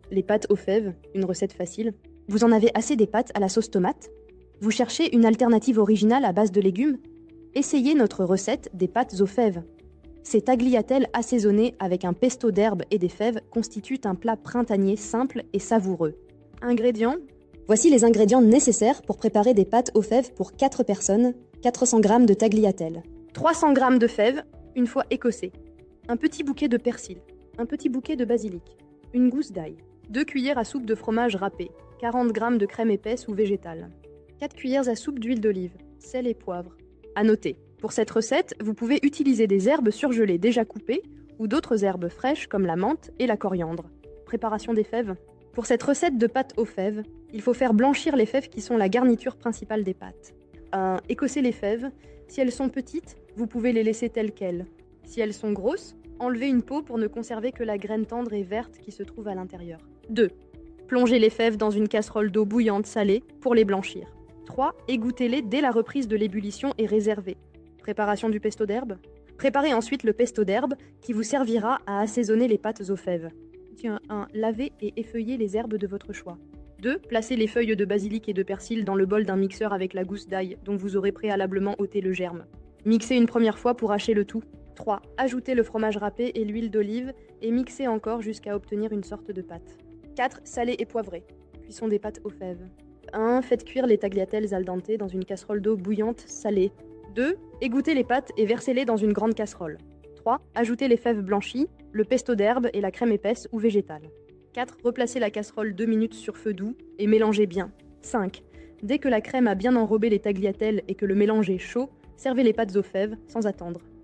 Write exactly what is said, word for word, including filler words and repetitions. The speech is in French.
Les pâtes aux fèves, une recette facile. Vous en avez assez des pâtes à la sauce tomate? Vous cherchez une alternative originale à base de légumes? Essayez notre recette des pâtes aux fèves. Ces tagliatelles assaisonnées avec un pesto d'herbes et des fèves constituent un plat printanier simple et savoureux. Ingrédients. Voici les ingrédients nécessaires pour préparer des pâtes aux fèves pour quatre personnes, quatre cents grammes de tagliatelles. trois cents grammes de fèves, une fois écossées. Un petit bouquet de persil. Un petit bouquet de basilic. Une gousse d'ail. deux cuillères à soupe de fromage râpé. quarante grammes de crème épaisse ou végétale. quatre cuillères à soupe d'huile d'olive. Sel et poivre. À noter. Pour cette recette, vous pouvez utiliser des herbes surgelées déjà coupées ou d'autres herbes fraîches comme la menthe et la coriandre. Préparation des fèves. Pour cette recette de pâtes aux fèves, il faut faire blanchir les fèves qui sont la garniture principale des pâtes. un. Écosser les fèves. Si elles sont petites, vous pouvez les laisser telles quelles. Si elles sont grosses, enlevez une peau pour ne conserver que la graine tendre et verte qui se trouve à l'intérieur. deux. Plongez les fèves dans une casserole d'eau bouillante salée pour les blanchir. trois. Égouttez-les dès la reprise de l'ébullition et réservez. Préparation du pesto d'herbe. Préparez ensuite le pesto d'herbe qui vous servira à assaisonner les pâtes aux fèves. Tiens, un. Lavez et effeuillez les herbes de votre choix. deux. Placez les feuilles de basilic et de persil dans le bol d'un mixeur avec la gousse d'ail dont vous aurez préalablement ôté le germe. Mixez une première fois pour hacher le tout. trois. Ajoutez le fromage râpé et l'huile d'olive et mixez encore jusqu'à obtenir une sorte de pâte. quatre. Saler et poivrer. Cuisson des pâtes aux fèves. un. Faites cuire les tagliatelles al dente dans une casserole d'eau bouillante salée. deux. Égouttez les pâtes et versez-les dans une grande casserole. trois. Ajoutez les fèves blanchies, le pesto d'herbe et la crème épaisse ou végétale. quatre. Replacez la casserole deux minutes sur feu doux et mélangez bien. cinq. Dès que la crème a bien enrobé les tagliatelles et que le mélange est chaud, servez les pâtes aux fèves sans attendre.